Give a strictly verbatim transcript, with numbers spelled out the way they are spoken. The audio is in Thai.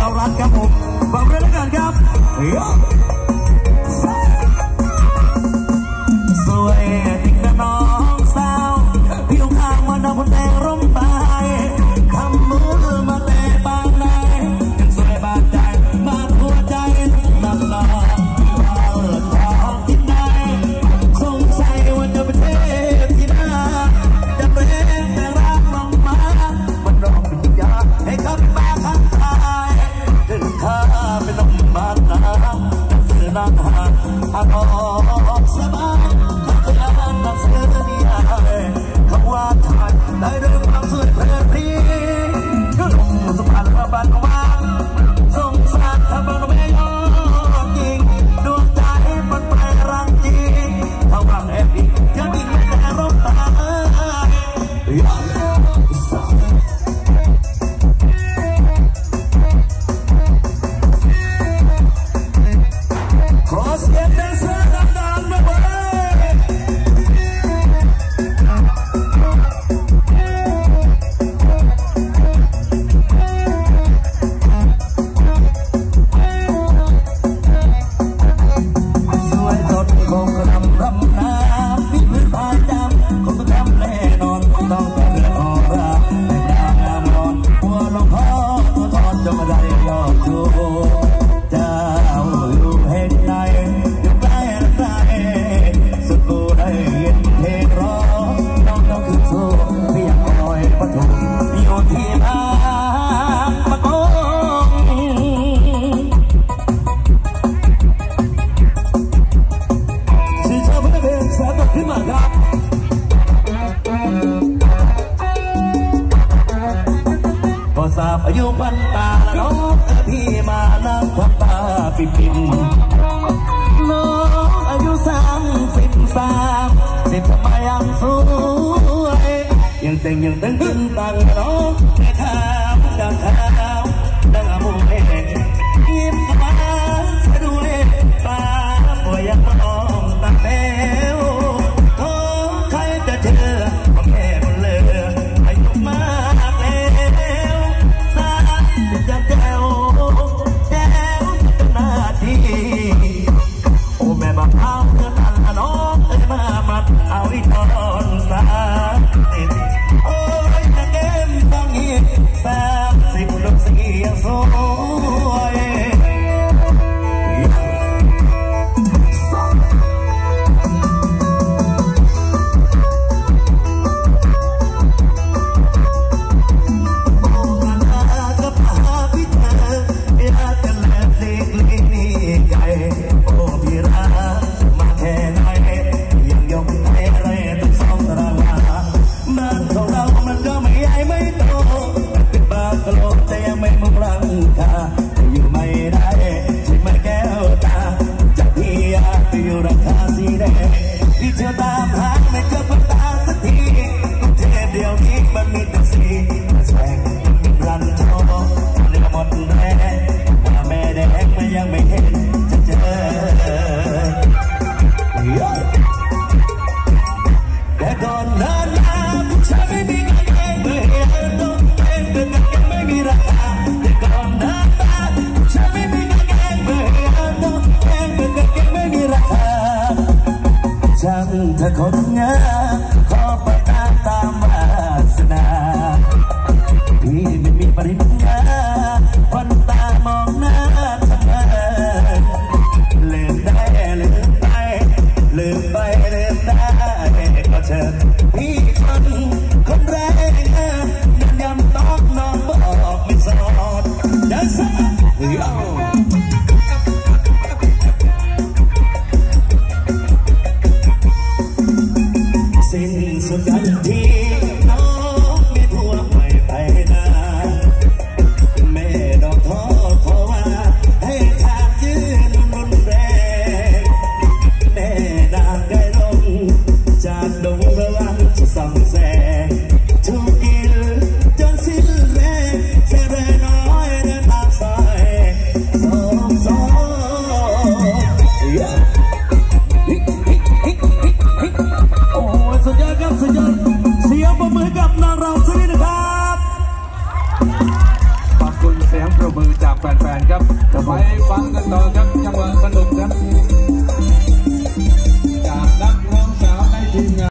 าวรัฐครับผมฟังเรื่องแล้วกันครับสวยจริงนะน้องสาวผิวขาวมันเอาคนแดงร่มตายทำมือมาแต่บางไหนยังสวยบางใจบางหัวใจนักหนาเอาทองที่ไหนสงสัยว่าจะเป็นเทพที่น่าจะเป็นแต่รักน้องมามันร้องเป็นยาให้เขาเป็นบ้าข้างตายถึงข้าเป็นน้องบ้านน้ำสื่อนางหาอาทองสบายนักเสือนิยายคำว่าไทยได้เรื่องความสวยเพลิดเพลินก็ลงสะพานพระบาทมาสงสารทำบ้านไม่ยอมยิงดวงใจมันไปรังจริงเท่ากับแอบดียังมีไม่แต่ร่มตาขอเสียงแดนเซอร์ดังๆมาเลยอายุพันตาน้องพี่มานั่งควักตาปิ่มปิ่มน้องอายุสามสิบสามสิบทำไมยังสวยยังเต่งยังตึงตึงตังน้องแต่ขาวดังขาวดังมุมเองยิ้มมาสะดุ้ยตาป่วยยังมองตั้งแล้วท้องใครจะเจอก็แค่คนเลออายุมากแล้วจะแก้วแก้วจะหน้าที่โอ้แม่บักเอาเธอทันน้องเอ้ยมามัดเอาอีตอนสามสิบโอ้ยจะเก็บต้องอีกสามสิบลูกเสียสวยอยู่ไม่ได้ใช่ไหมแก้วตาจากพี่อยากไปอยู่ราคาสีแดงที่เธอตามหาไม่เจอพันตาสักทีกรุงเทพเดียวนี้มันมีแต่สีแสงรันโชว์เรือหมดแรงแม่แดงมันยังไม่เห็นจะเจอแต่ก่อนหน้าผู้ชายไม่มีเงินเองไม่เห็นต้องเองเป็นเงินไม่มีราคาแต่ก่อนหน้าฉันไม่มีเงินเองไม่เห็นต้องเองเป็นเงินไม่มีราคาช่างเธอคนงามขอไปตามตามวาสนาพี่ไม่มีปริญญาวันตามองหน้าทำงานลืมได้ลืมไปลืมไปลืมได้ก็เชิญพี่คนคนแรกยังย้ำต้องน้องบอกไม่สอนจะสักสิ้นสุดกันทีน้องไม่ทั่วไม่ไปนาแม่ดอกท้อขอว่าให้ขาดยืนรุนแรงแม่นางไกลลงจากดงระวังจะส่องแสงทุกกินจนสิ้นแรงเสียแรงน้อยเดินทางสายจากแฟนๆครับไปฟังกันต่อครับจังหวะสนุกครับ